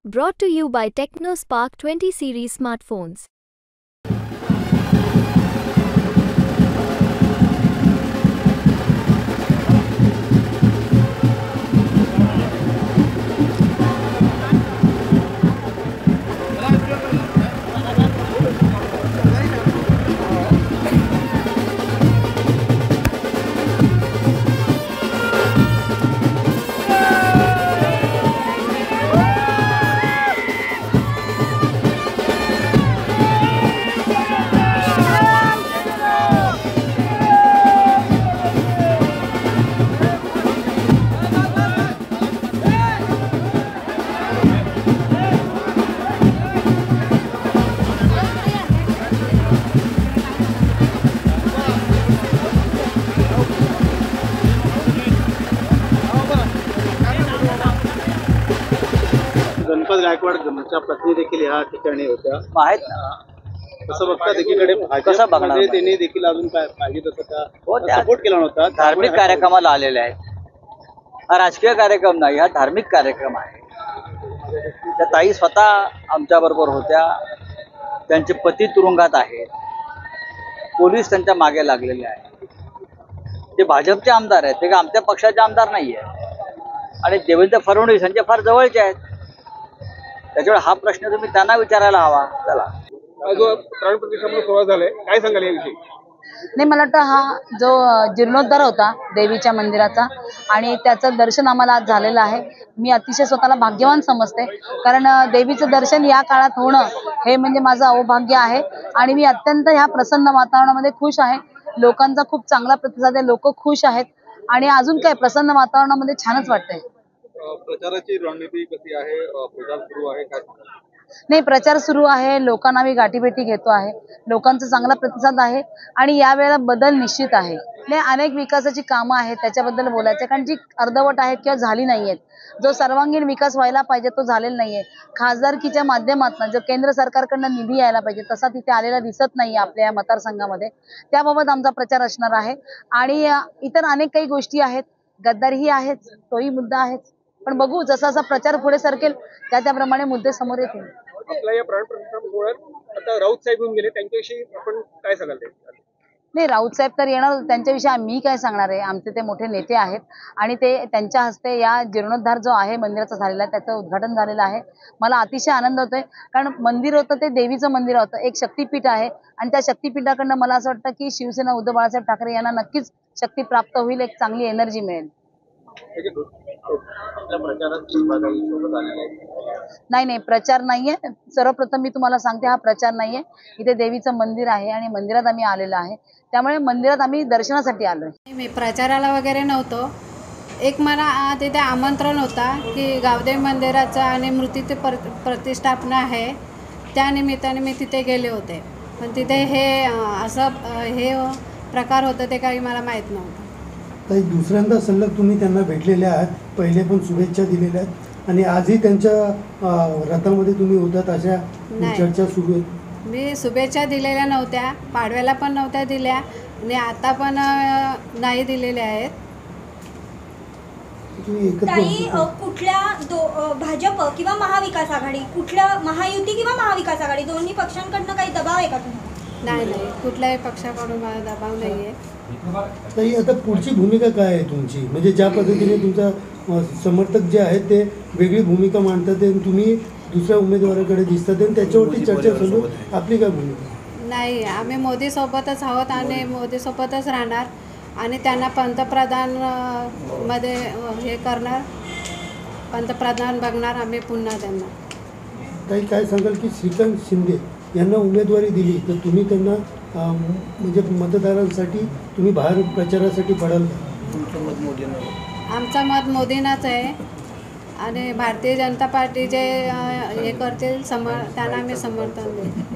Brought to you by TechnoSpark 20 series smartphones. Ganpat Gaikwad गमच्या पत्नी देखील ह्या ठिकाणी होत्या आहेत ना. तसं बघता एकीकडे भाजपमध्ये त्यांनी देखील अजून पाहिजे तसं सपोर्ट केला नव्हता. धार्मिक कार्यक्रमाला आलेले आहेत. हा राजकीय कार्यक्रम नाही, हा धार्मिक कार्यक्रम आहे. त्या ताई स्वतः आमच्या बरोबर होत्या. त्यांचे पती तुरुंगात आहेत. पोलीस त्यांच्या मागे लागलेले आहेत. ते भाजपचे आमदार आहेत, ते आमच्या पक्षाचे आमदार नाही आहेत. आणि देवेंद्र फडणवीस यांचे फार जवळचे आहेत. त्याच्यामुळे हा प्रश्न तुम्ही त्यांना विचारायला हवा. चला, जो प्राण प्रतिष्ठापना सोहळा झालाय, काय सांगाल याविषयी? नाही, मला वाटतं हा जो जीर्णोद्धार होता देवीच्या मंदिराचा आणि त्याचं दर्शन आम्हाला आज झालेलं आहे. मी अतिशय स्वतःला भाग्यवान समजते, कारण देवीचं दर्शन या काळात होणं हे म्हणजे माझं अहोभाग्य आहे. आणि मी अत्यंत ह्या प्रसन्न वातावरणामध्ये खुश आहे. लोकांचा खूप चांगला प्रतिसाद आहे. लोक खुश आहेत आणि अजून काय प्रसन्न वातावरणामध्ये छानच वाटतंय. प्रचाराची रणनीती कशी आहे? प्रचार सुरू आहे काय? नाही, प्रचार सुरू आहे. लोकांना मी गाठीभेटी घेतो आहे. लोकांचा चांगला प्रतिसाद आहे आणि यावेळेला बदल निश्चित आहे. नाही, अनेक विकासाची कामं आहेत त्याच्याबद्दल बोलायचं, कारण जी अर्धवट आहेत किंवा झाली नाहीयेत. जो सर्वांगीण विकास व्हायला पाहिजे तो झालेला नाहीये. खासदारकीच्या माध्यमातून जो केंद्र सरकारकडनं निधी यायला पाहिजे तसा तिथे आलेला दिसत नाहीये आपल्या या मतदारसंघामध्ये. त्याबाबत आमचा प्रचार असणार आहे. आणि इतर अनेक काही गोष्टी आहेत. गद्दारीही आहेच, तोही मुद्दा आहेच. पण बघू, जसा जसा प्रचार पुढे सरकेल त्याप्रमाणे मुद्दे समोर येतील. आपल्या या प्राण प्रतिष्ठापना सोहळ्यात आता राऊत साहेब येऊन गेले, त्यांच्याविषयी आपण काय सांगाल? नाही, राऊत साहेब तर येणार, त्यांच्याविषयी मी काय सांगणार आहे. आमचे ते मोठे नेते आहेत आणि ते त्यांच्या हस्ते या जीर्णोद्धार जो आहे मंदिराचा झालेला आहे त्याचं उद्घाटन झालेलं आहे. मला अतिशय आनंद होतोय, कारण मंदिर होतं ते देवीचं मंदिर होतं, एक शक्तीपीठ आहे. आणि त्या शक्तीपीठाकडनं मला असं वाटतं की शिवसेना उद्धव बाळासाहेब ठाकरे यांना नक्कीच शक्ती प्राप्त होईल, एक चांगली एनर्जी मिळेल. नाही, प्रचार नाहीये. सर्वप्रथम मी तुम्हाला सांगते, हा प्रचार नाहीये. इथे देवीचं मंदिर आहे आणि मंदिरात आम्ही आलेलो आहे. त्यामुळे मंदिरात आम्ही दर्शनासाठी आलोय. मी प्रचाराला वगैरे नव्हतो. एक मला तिथे आमंत्रण होता की गावदेवी मंदिराचं आणि मूर्तीची प्रतिष्ठापना आहे, त्या निमित्ताने मी तिथे गेले होते. पण तिथे हे असं प्रकार होतं ते काही मला माहीत नव्हतं. ताई, दुसऱ्यांदा सलग तुम्ही त्यांना भेटलेले आहात. पहिले पण शुभेच्छा दिलेल्या आहेत आणि आजही त्यांच्या रथामध्ये तुम्ही होतात अशा चर्चा सुरू आहेत. मी शुभेच्छा दिलेल्या नव्हत्या, पाडव्याला पण नव्हत्या दिल्या आणि आता पण नाही दिलेल्या आहेत. ताई, कुठल्या भाजप किंवा महाविकास आघाडी, कुठल्या महायुती किंवा महाविकास आघाडी दोन्ही पक्षांकडनं काही दबाव आहे का तुम्हाला? नाही, कुठल्याही पक्षाकडून मला दबाव नाही आहे. ताई, आता पुढची भूमिका काय आहे तुमची? म्हणजे ज्या पद्धतीने तुमचा समर्थक जे आहेत ते वेगळी भूमिका मांडतात आणि तुम्ही दुसऱ्या उमेदवाराकडे दिसतात आणि त्याच्यावरती चर्चा चालू, आपली काय भूमिका? नाही, आम्ही मोदीसोबतच आहोत आणि मोदीसोबतच राहणार आणि त्यांना पंतप्रधान मध्ये हे करणार, पंतप्रधान बघणार आम्ही पुन्हा त्यांना. ताई, काय सांगाल की श्रीकांत शिंदे यांना उमेदवारी दिली तर तुम्ही त्यांना म्हणजे मतदारांसाठी तुम्ही बाहेर प्रचारासाठी पडाल का? तुमचं मत मोदींना? आमचं मत मोदींनाच आहे आणि भारतीय जनता पार्टी जे हे करतील त्यांना आम्ही समर्थन देऊ.